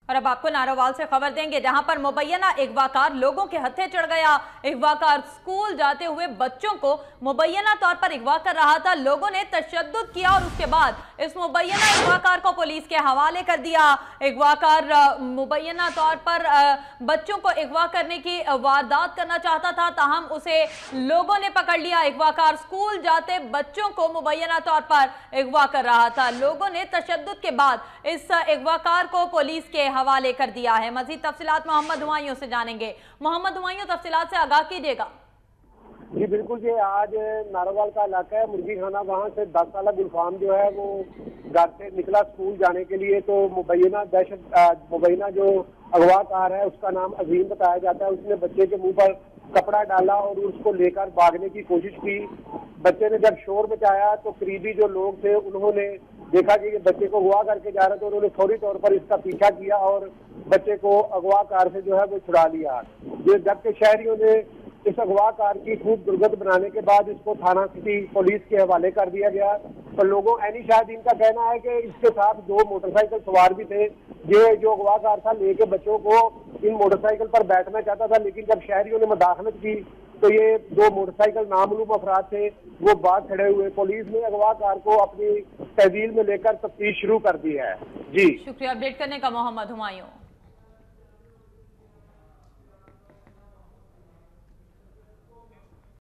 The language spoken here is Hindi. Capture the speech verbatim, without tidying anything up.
और अब आपको नारोवाल से खबर देंगे, जहां पर मुबैना अगवाकार लोगों के हत्थे चढ़ गया। अगवाकार स्कूल जाते हुए बच्चों को मुबैना तौर पर अगवा कर रहा था। लोगों ने तशद्दुद किया और उसके बाद इस मुबैना अगवाकार को पुलिस के हवाले कर दिया। अगवाकार मुबैना तौर पर बच्चों को अगवा करने की वारदात करना चाहता था, ताहम उसे लोगों ने पकड़ लिया। अगवाकार स्कूल जाते बच्चों को मुबैना तौर पर अगवा कर रहा था। लोगों ने तशद्दुद के बाद इस अगवाकार को पुलिस के हवाले कर दिया है। मजीद तफसीलात मोहम्मद हुमायूं से जानेंगे। मोहम्मद हुमायूं, तफसीलात से आगाह कीजिएगा। जी बिल्कुल जी, आज नारोवाल का इलाका है, मुर्गी खाना, वहाँ से दस साल गुलफाम जो है वो घर से निकला स्कूल जाने के लिए। तो मुबैना दहशत मुबैना जो अगवाकार है उसका नाम अजीम बताया जाता है। उसने बच्चे के मुंह पर कपड़ा डाला और उसको लेकर भागने की कोशिश की। बच्चे ने जब शोर मचाया तो करीबी जो लोग थे उन्होंने देखा कि ये बच्चे को अगवा करके जा रहे थे। उन्होंने फौरी तौर पर इसका पीछा किया और बच्चे को अगवाकार से जो है वो छुड़ा लिया। जबकि शहरियों ने इस अगवाकार की खूब दुर्गत बनाने के बाद इसको थाना सिटी पुलिस के हवाले कर दिया गया। तो लोगों एनी शायद इनका कहना है कि इसके साथ दो मोटरसाइकिल सवार भी थे। ये जो अगवाकार था लेके बच्चों को इन मोटरसाइकिल पर बैठना चाहता था, लेकिन जब शहरियों ने मुदाखलत की तो ये दो मोटरसाइकिल नामालूम अफराद थे वो बाहर खड़े हुए। पुलिस ने अगवाकार को अपनी तहवील में लेकर तफ्तीश शुरू कर दी है। जी शुक्रिया अपडेट करने का मोहम्मद हुमायूं।